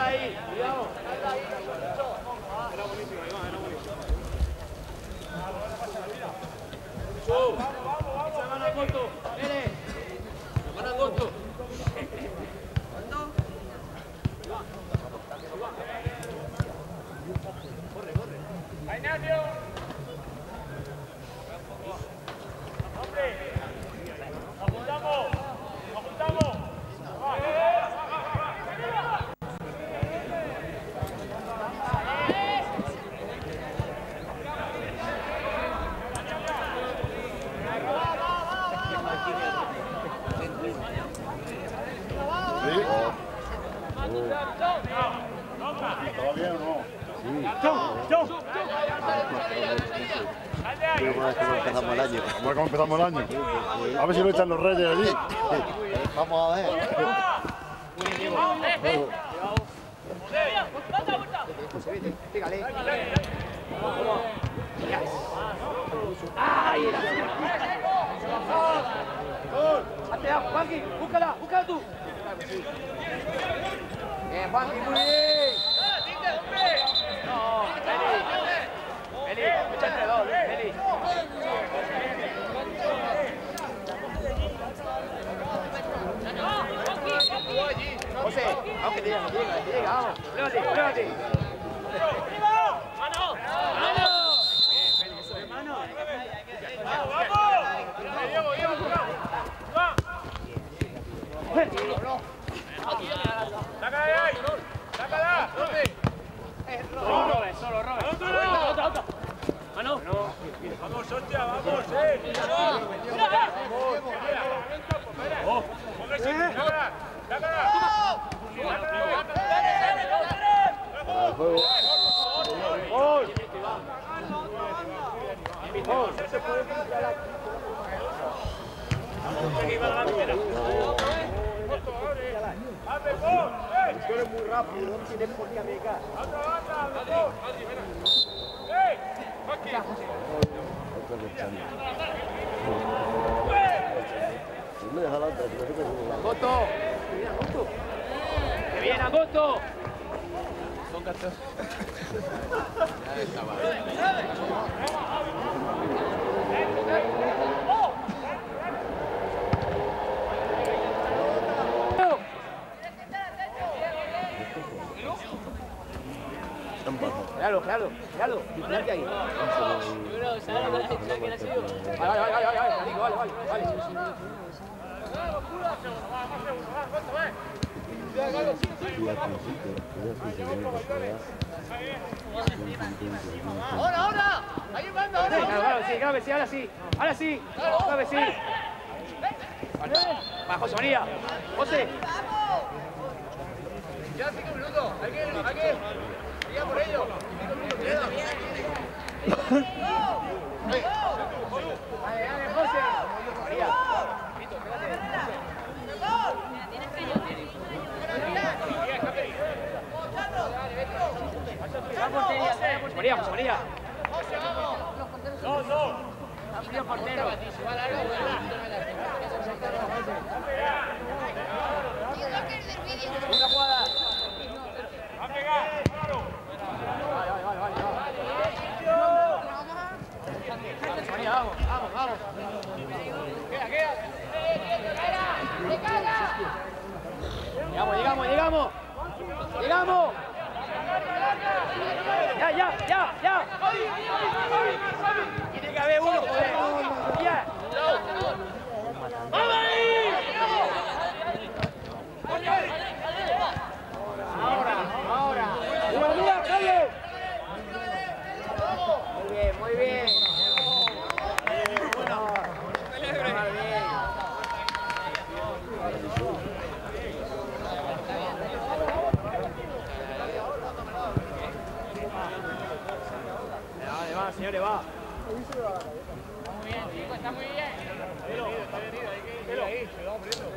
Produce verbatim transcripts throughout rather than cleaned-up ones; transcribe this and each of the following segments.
ahí, cuidado. Era buenísimo, Iván, era buenísimo. ¡Vamos, vamos, vamos! ¡Se van a corto! ¡Nene! ¡Se van a corto! ¡Corre, corre! ¡A Ignacio! ¡Hombre! ¡Apuntamos! ¡Apuntamos! ¿Estaba bien o no? Sí. ¡Chau! ¡Chau! Empezamos el año. ¿Cómo empezamos el año? A ver si lo echan los reyes allí. Vamos a ver. Pégale. ¡Ahí era! ¡Hazte, Juanqui! ¡Búscala! ¡Búscala tú! Bien, Juanqui, muy bien. No, Eli. Eli, escucha entre dos, Eli. José, vamos que te llega, te llega, te llega, vamos. Pruébate, pruébate. ¡Mano! ¡Mano! Bien, Feli, eso es. ¡Mano! ¡Vamos, vamos! ¡Diego, Diego, ¡va! ¡Sácala de ahí! ¡Sácala! ¿Dónde? Solo, Robert, solo, Robert. ¡Otra, otra, otra! ¡Mano! ¡Vamos, hostia, vamos, eh! ¡Vamos! ¡Oh! ¡Póngase! ¡Sácala! ¡Sácala! Juego. ¡Gol! Tú eres muy rápido, no tienes por qué amigar. ¡Agosto! ¡Mira, Agosto! ¡Que bien, Agosto! Son cachos. Ya estaba. Claro, claro, claro, vigilante ahí. Vale, vale, vale, vale, vale, vale, vale, vale. ¡Ahora, ahora! ¡Ahí manda, ahora! Claro, claro, sí, claro que sí, ahora sí, ahora sí, claro que sí. Va, José María, José. Ya cinco minutos, hay que, hay que, siga por ello. Cinco minutos, queda. Dale, dale, José. María. José María, José María. No, no. Amplio portero. Una jugada. Va a pegar, claro. Vale, vale, vale, vale. José María, vamos, vamos, vamos. Queda, queda. Llegamos, llegamos, llegamos. Llegamos. Ya, ya, ya, ya. Tiene que haber uno, joder. Ya. ¡Vamos ahí! Ahora, ahora. ¡Mira, mira, Javier! Muy bien, muy bien. Bueno, bien. Vale, va, señores, va. Está muy bien, chico, está muy bien. Está bien ido, hay que ir ahí, se lo vamos perdiendo.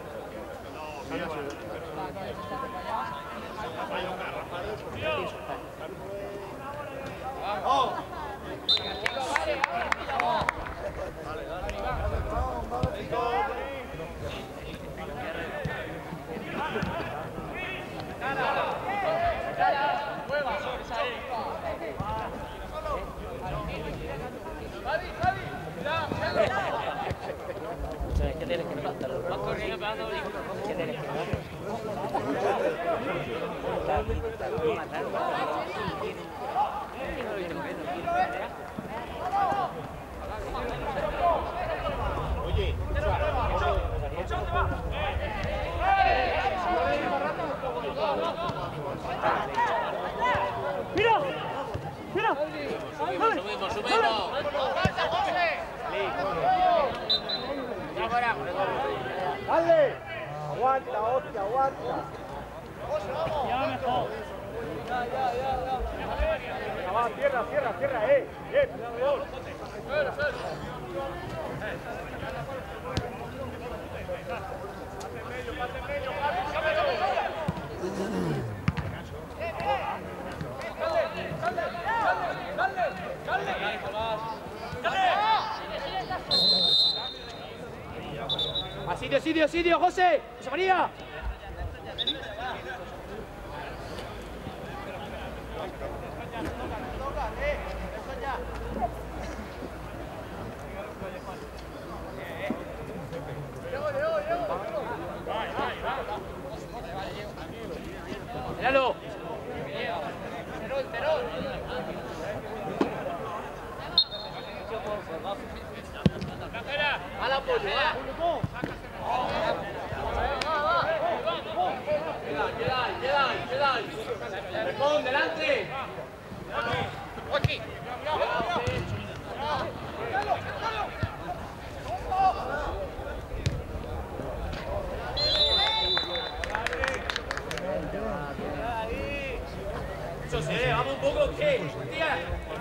¡Vamos! ¡Vale! Es que tienes que levantarlo. Vas corriendo pegando brinco. Es que tienes que Oye, ¡Mira! ¡Mira! subimos, subimos, subimos. ¡dale! Aguanta, hostia, aguanta. Ya mejor. Ya va, cierra, cierra, cierra, eh. Bien. A sitio, sitio, sitio, José. José María. Míralo. A la apoyo, va. Queda ahí, queda ahí, queda ahí. Pon delante. Aquí. Eso sí, vamos un poco, ¿qué? Tía.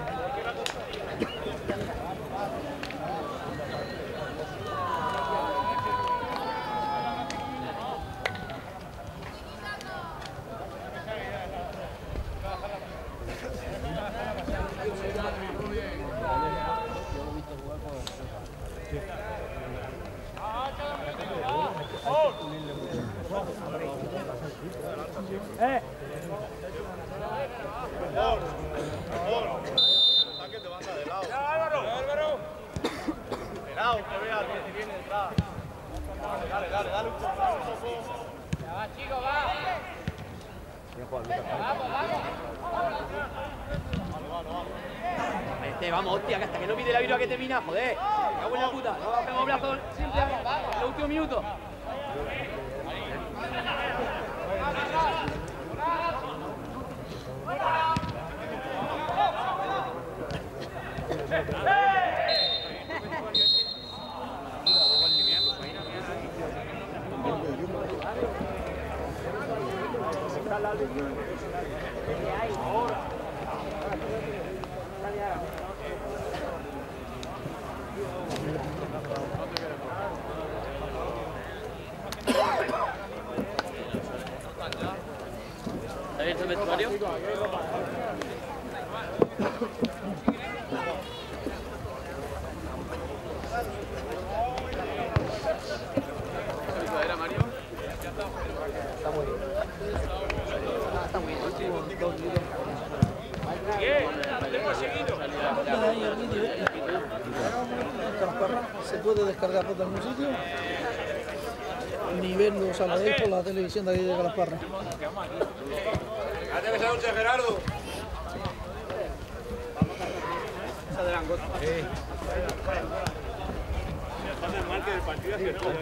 Eh. Dale, dale, dale un poco, un poco. Ya va, chico, va. Vamos, vamos. Este, vamos, hostia, que hasta que no pide la virua que termina, joder. Me cago en la puta. No hacemos brazos siempre en los últimos minutos. ¿Está abierto el vestuario? Se puede descargar por algún sitio ni verlo, o sea, lo veis por la televisión de aquí de Calasparra. Hazte que sea noche, Gerardo. Esa de langosta. Sí. Está el marque del partido que no.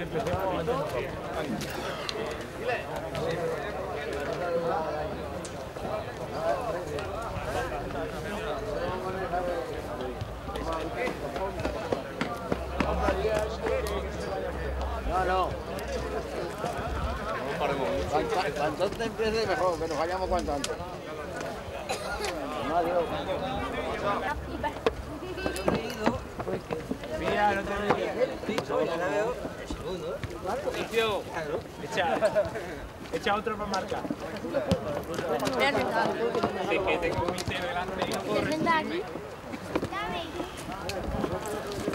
No, no. Cuanto antes empiece mejor, que nos vayamos cuanto antes. No, adiós. Mira, no te veo. Inicio. Echa. Echa otro para marcar. Sí, que tengo un mister delante.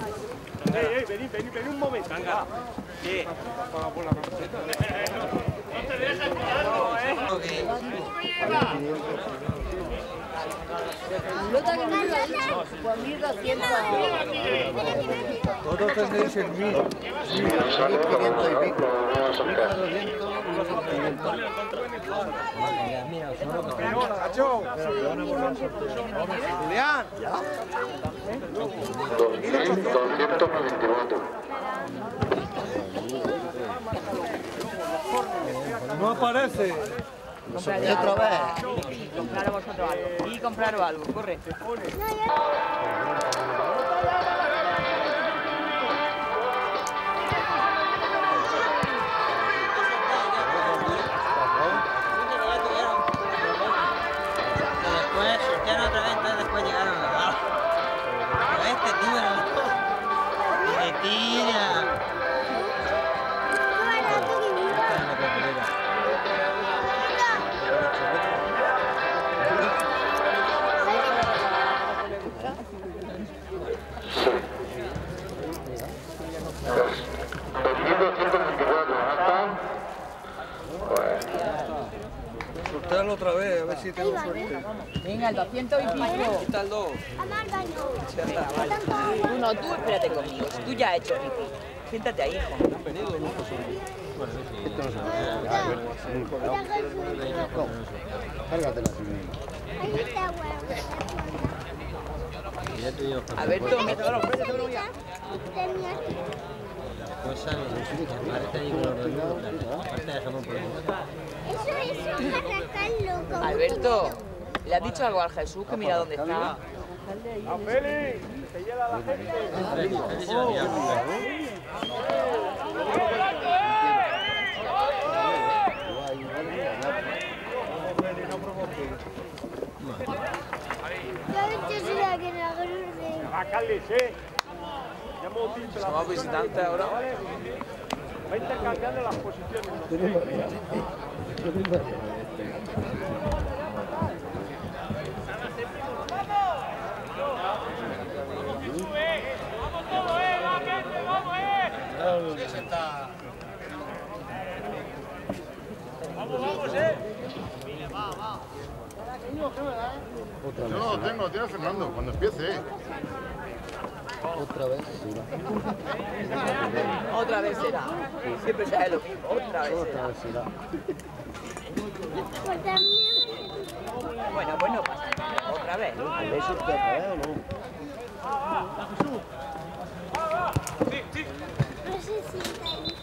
Ey, ey, vení, vení, vení un momento. Venga. Sí. Por la camiseta. Todos tenéis el mil. quinientos y pico. Julián. doscientos noventa y cuatro. No aparece. Y otra vez. Compraros vosotros algo. Y compraros algo, corre. Después sortearon otra vez, entonces después llegaron a la bala. Pero este tío no le tira. Sortealo otra vez, a ver si tengo suerte. Venga, el doscientos y pico. Quita el dos. Tú no, tú espérate conmigo. Si tú ya has hecho pipí. Siéntate ahí, hijo. Cárgatela. A ver, tú, me todos los precios de ya. Pues sale, aparte ahí con los dos, aparte de jamón por ahí. Eso es un arrancar loco. Alberto, ¿le has dicho algo al Jesús que mira dónde está? ¡A Félix! ¡Se hiela la gente! Félix, Félix se va a pillar. Yo soy la que la grurde. ¡Va, Carly, sí! Ya hemos dicho la Somos visitantes ahora. Va intercambiando las posiciones. Vamos, vamos, eh. Yo no lo tengo, tiene Fernando, cuando empiece. Otra vez. Otra vez será. Siempre será lo mismo. Otra vez será. será. Pues también. Bueno, pues no pasa nada. Otra vez. ¿Habéis sorteado otra vez o no? No sé si está ahí.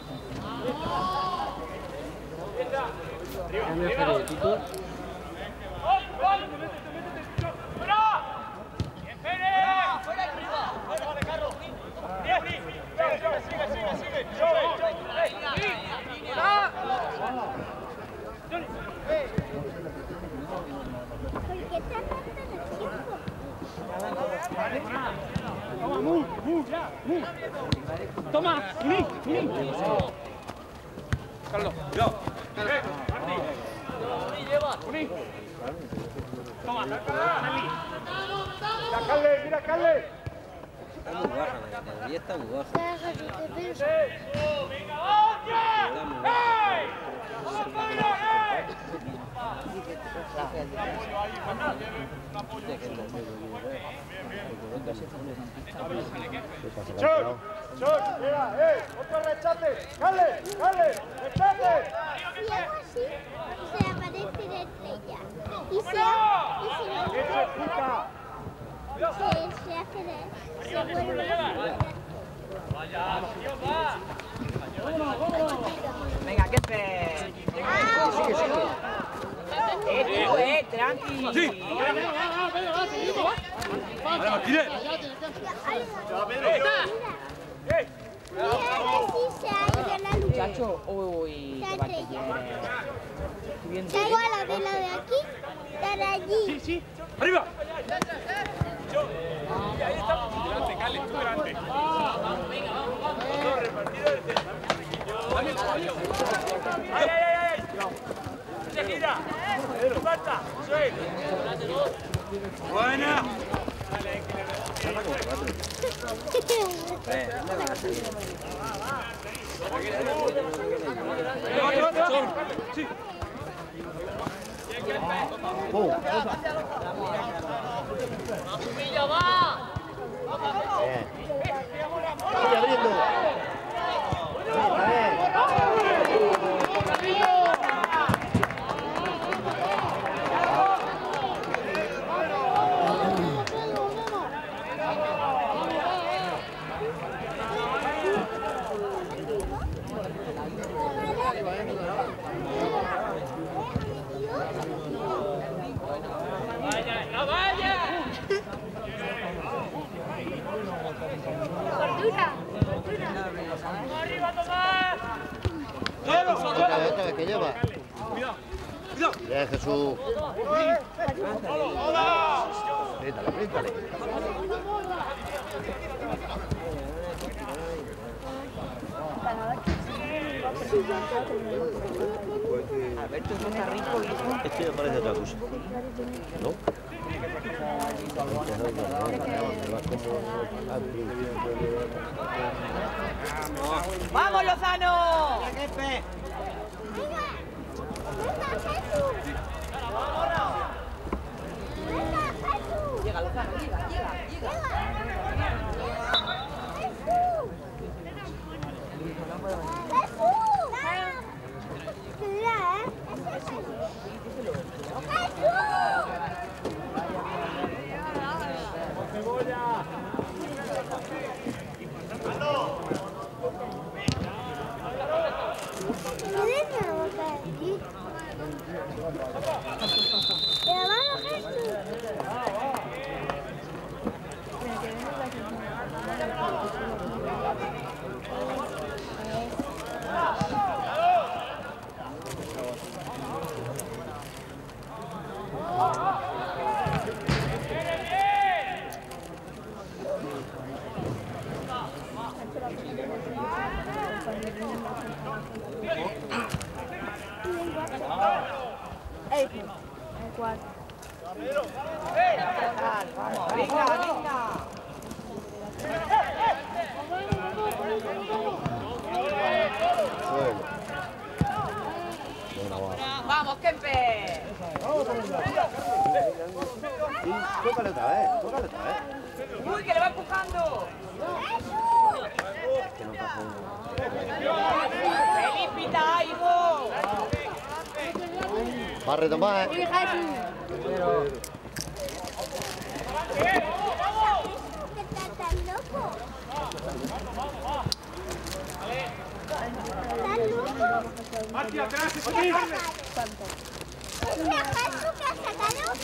¿Por qué te apartan el tiempo? Toma, move, move, ya, move. Toma, Mini, Mini. Carlos, yo. Mini. Toma, Charlie. ¡Mira, Carly, mira, Carly! Está muy baja, la categoría está muy baja. Déjate de pensar. Venga, vamos, ¡hey! ¡Chut! ¡Chut! ¡Mira, eh! ¡Otro rechate! ¡Carly! ¡Carly! ¡Rechate! Si hago así, se aparece la estrella. Y se, y si no, ¡Eso es puta! se, se hace de, se vuelve a Venga, que fe. Sigue, sigue. Eh, tío, eh, tranqui. Sí. Vale, Martínez. ¡Eh! Mira, así se halla la luz. Muchacho, uy, Se qué estrella. bien. Se igual a de la de aquí, la de allí. Sí, arriba. Y ahí estamos. Delante, Cale, tú delante. ¡Ay, ay, ay! ay. ¡Se gira! ¡Falta! ¡Sí! ¡Buena! Eh, ¿dónde van a salir? ¡Otro, otro! Sí. ¡Pum! ¡Humilla, va! Bien. Sigue abriendo. Está bien. ¡Vaya, no vaya! Cordura, cordura. ¡Arriba, Tomás! Otra vez, otra vez, que lleva. Cuidado, cuidado. Bien, Jesús. Apriétale, apriétale. Alberto, esto está rico, hijo. Esto ya parece otra cosa. ¿No? ¡Vamos, Lozano! Venga, venga, Jesús. Venga, Jesús. Llega, Lozano, llega, llega, llega. Jesús. Jesús. Cuidado, ¿eh? Jesús. Vamos, venga, venga. Vamos, Kempe. Tócale otra vez, tócale otra vez. Uy, que le va empujando. Que no pasa nada. ¡Feliz pita, hijo! Va a retomar, ¿eh? ¿Estás loco? ¿Estás loco? ¡Hacia atrás, ¿Qué Esquí! has sacado? ¿Qué has sacado?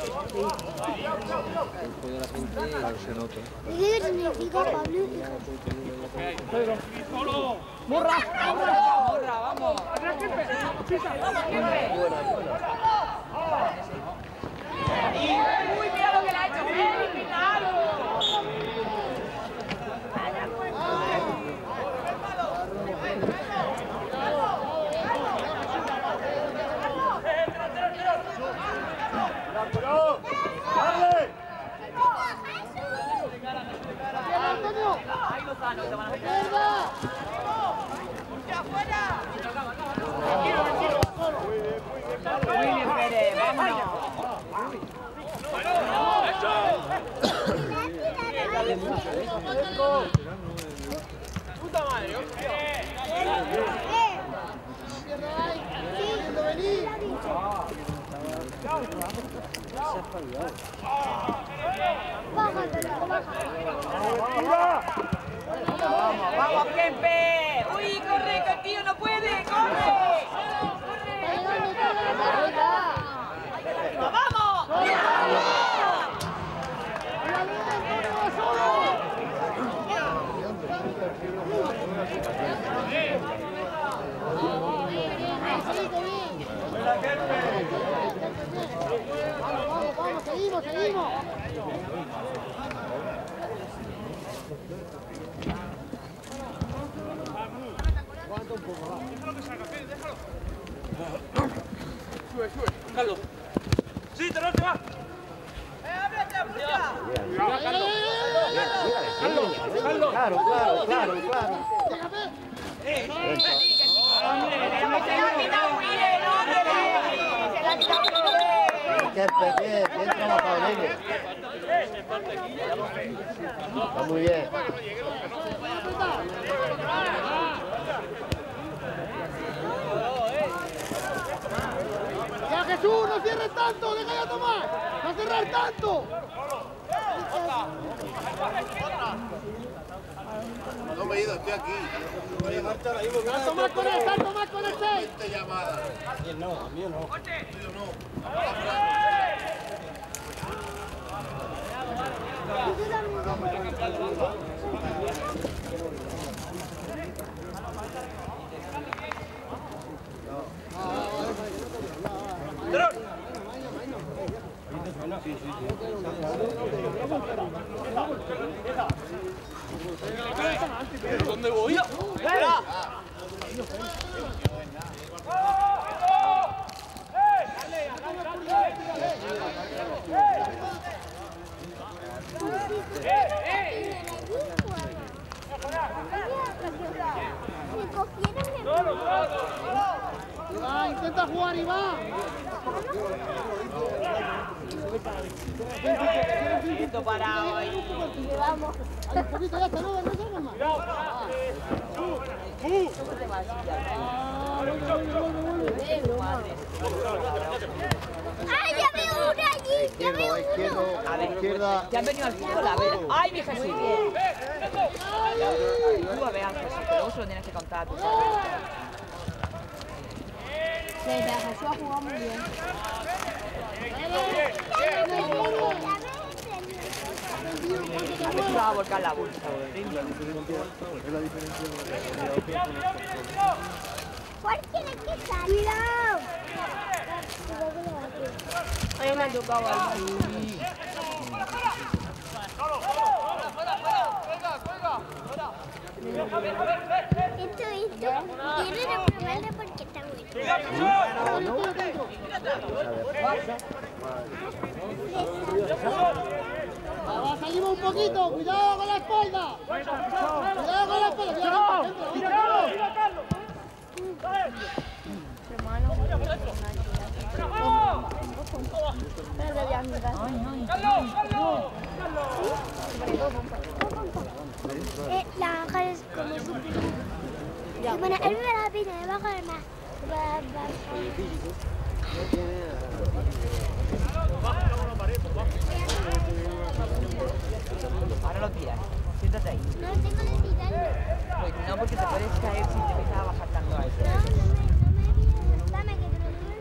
¿Qué significa, Pablo? ¡Solo! ¡Morra! ¡Morra! ¡Morra, vamos! ¡Vamos, Kempe! ¡Uy, mira lo que le ha hecho! ¡Feliz pita! ¡Dale! ¡Ahí Lozano! ¡Te van a meter! ¡Afuera! Muy bien, Pérez, vámonos. ¡Puta madre! ¡Vamos, Kempe! ¡Uy, corre, que el tío no puede! ¡Corre! ¡Vamos! Vamos, vamos, seguimos, seguimos. Sube, sube. Carlos. Sí, te lo te va. ¡Eh, ábrete, puta! Cuidado, Carlos. Carlos, Carlos. Claro, claro, claro, claro. Eh, ¡Hombre, le hemos quitado que bien, bien trabajado, niño. Está muy bien. ¡Ya, Jesús, no cierres tanto! ¡Deja ya Tomás! ¡No cerrar tanto! No me he ido, estoy aquí. ¡Salto más con él, salto más con el seis! Llamada. No, mío no. ¿Dónde voy? Me cogieron el... ¡Iván, intenta jugar, Iván! Quieto parado ahí. Vamos. Hay un poquito, ya está, no, no salgan más. ¡Ay, ya veo una allí! ¡Ya Izquierdo, veo izquierdo, uno! A ver, izquierda. ya han venido al fútbol, a ver. ¡Ay, mi Jesús! Bien. Tú a ver al Jesús, pero vos se lo tienes que contar a tu padre. Desde Jesús ha jugado muy bien. A ver si va a volcar la bolsa. ¿Cuál tiene que salir? ¡Cuidado! Ay, me ha tocado ahí. Esto, esto, quiero reprobarlo porque está bueno. ¡Va, salimos un poquito! ¡Cuidado con la espalda! ¡Cuidado con la espalda! ¡Cuidado! Eh, la anja es como súper... Y bueno, él me la pide debajo del mar. Ahora lo tiras. Siéntate ahí. No tengo que tirarlo. Pues no, porque te puedes caer si te empiezas a bajar tanto a eso. No, no me, no me viene. Dame que te lo doy.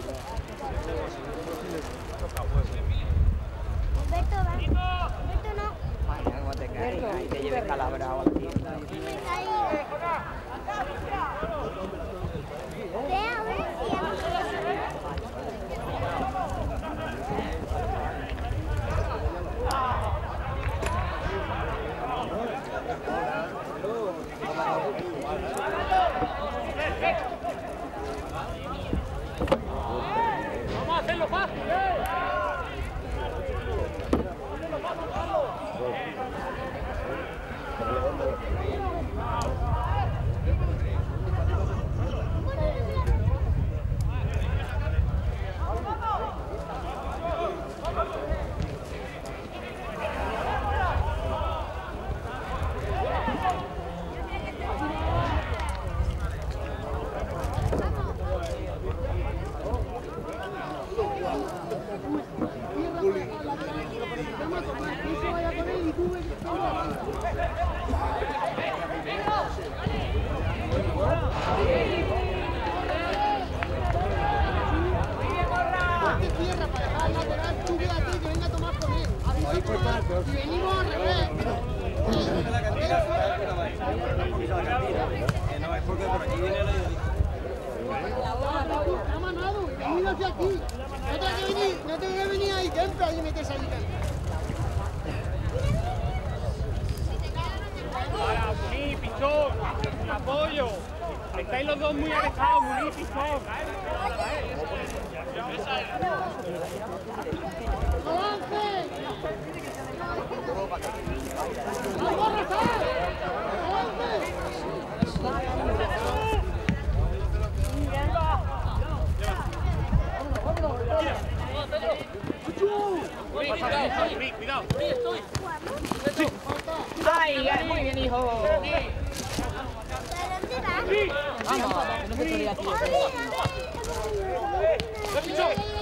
Alberto, va. Alberto, no. Madre, cómo te caes. Ahí te lleves calabrado al tío. Me caí. Ve a ver si ya me Vamos a hacerlo fácil. Y venimos al revés. No, es porque por aquí viene la Ha manado, y venido hacia aquí. No tengo que venir, no tengo que venir ahí dentro y meterse ahí dentro. Para, Muní, Pichón, apoyo. Estáis los dos muy alejados, Muní, Pichón. ¡Avance! ¡Vamos, Rafael! ¡Avance! Cuidado, ahí estoy. Ay, muy bien, hijo. ¿Para dónde vas? Vamos, que no se podía decir eso. Mira, mira.